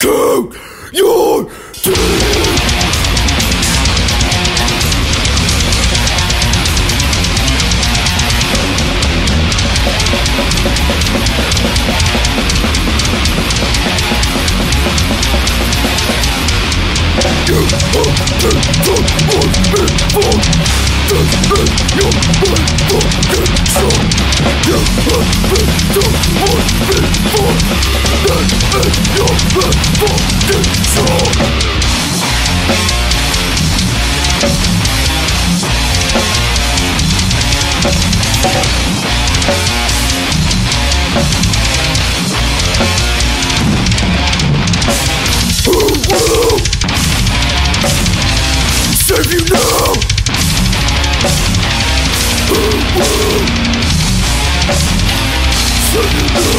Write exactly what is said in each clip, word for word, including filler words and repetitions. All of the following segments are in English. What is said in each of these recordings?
Count your teeth. You have been done once before. This is your motherfucking show. You have been done once before. This is your motherfucking show. Who will save you now? Who will save you now?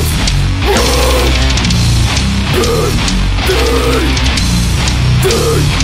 This will be the end of you. This will be the